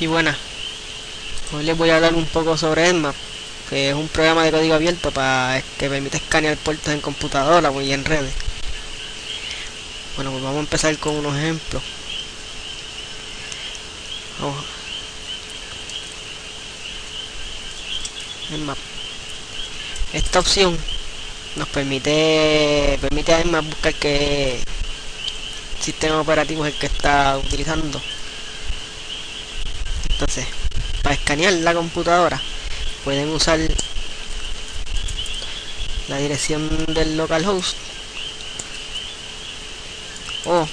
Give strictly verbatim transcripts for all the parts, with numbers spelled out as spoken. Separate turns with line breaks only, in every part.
Sí, buena. Hoy les voy a hablar un poco sobre Nmap, que es un programa de código abierto para que permite escanear puertos en computadora y en redes. Bueno, pues vamos a empezar con unos ejemplos. Vamos. Nmap. Esta opción nos permite permite a Nmap buscar qué sistema operativo es el que está utilizando. Entonces, para escanear la computadora pueden usar la dirección del localhost o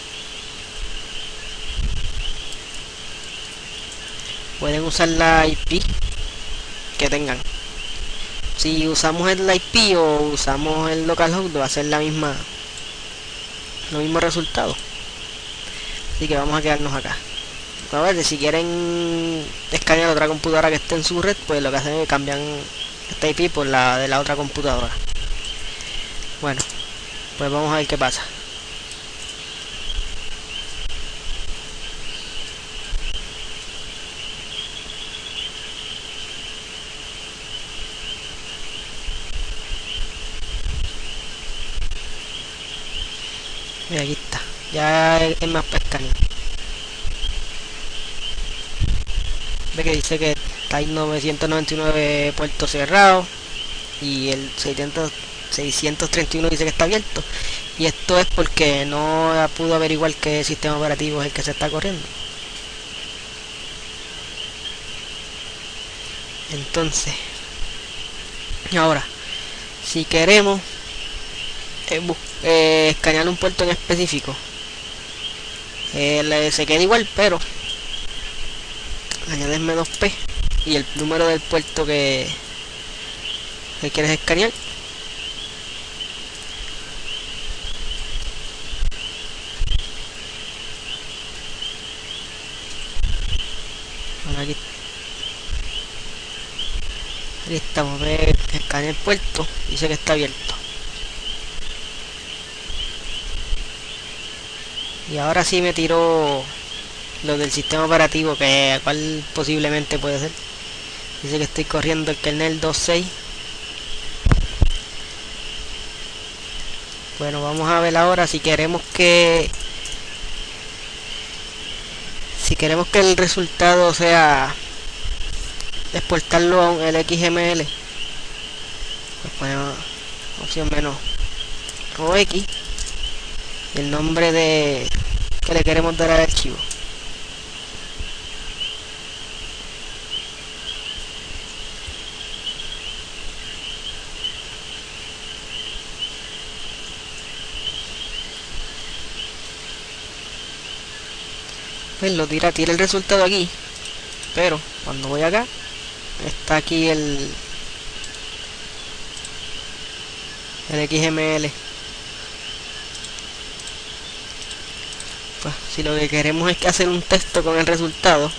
pueden usar la I P que tengan. Si usamos el I P o usamos el localhost va a ser la misma los mismos resultados, así que vamos a quedarnos acá. A ver, si quieren escanear otra computadora que esté en su red, pues lo que hacen es cambian esta I P por la de la otra computadora. Bueno, pues vamos a ver qué pasa. Mira, aquí está, ya es más para escanear. Ve que dice que hay novecientos noventa y nueve puertos cerrados y el seiscientos treinta y uno dice que está abierto, y esto es porque no pudo averiguar qué sistema operativo es el que se está corriendo. Entonces, ahora si queremos eh, eh, escanear un puerto en específico, eh, se queda igual, pero añades menos P y el número del puerto que, que quieres escanear. Bueno, aquí, aquí estamos, ve, escanea el puerto, dice que está abierto. Y ahora sí me tiró lo del sistema operativo, que cuál posiblemente puede ser. Dice que estoy corriendo el kernel dos punto seis. Bueno, vamos a ver ahora si queremos que si queremos que el resultado sea exportarlo a un L X M L, pues ponemos opción menos o X y el nombre de que le queremos dar al archivo. Pues lo tira, tira el resultado aquí, pero cuando voy acá está aquí el el X M L. Pues si lo que queremos es que hacer un texto con el resultado,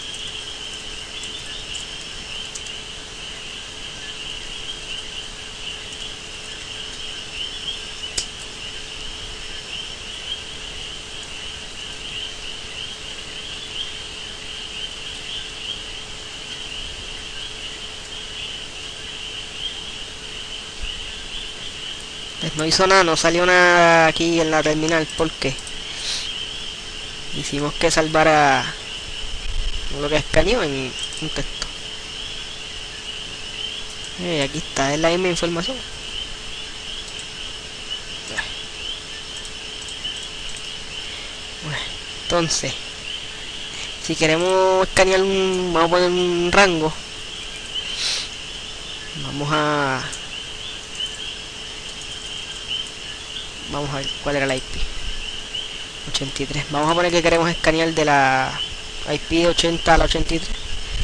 pues no hizo nada, no salió nada aquí en la terminal porque hicimos que salvara lo que escaneó en un texto. Y aquí está, es la misma información. Bueno, entonces, si queremos escanear un, vamos a poner un rango, vamos a vamos a ver cuál era la I P. ochenta y tres. Vamos a poner que queremos escanear de la I P ochenta a la ochenta y tres.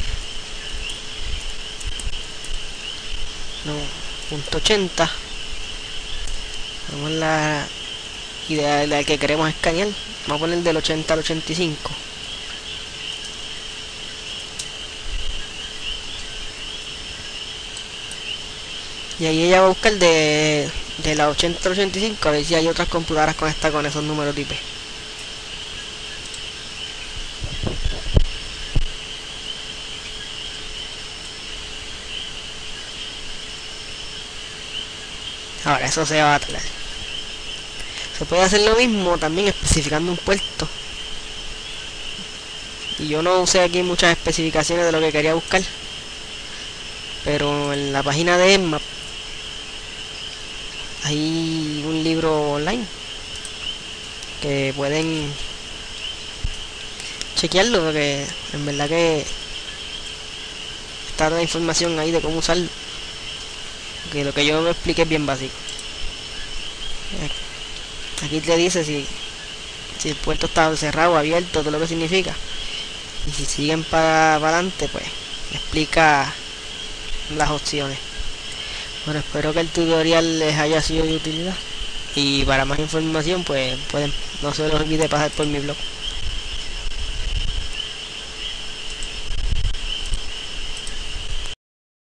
No, punto ochenta. Vamos a la idea de la que queremos escanear. Vamos a poner del ochenta al ochenta y cinco. Y ahí ella va a buscar de, de la ochenta al ochenta y cinco a ver si hay otras computadoras conectadas con esos números de I P. Ahora eso se va a tardar. Se puede hacer lo mismo también especificando un puerto. Y yo no usé aquí muchas especificaciones de lo que quería buscar, pero en la página de Nmap hay un libro online que pueden chequearlo, porque en verdad que está toda la información ahí de cómo usarlo, que lo que yo me expliqué es bien básico. Aquí te dice si, si el puerto está cerrado o abierto, todo lo que significa. Y si siguen para adelante, pues explica las opciones. Bueno, espero que el tutorial les haya sido de utilidad. Y para más información, pues pueden, no se les olvide pasar por mi blog.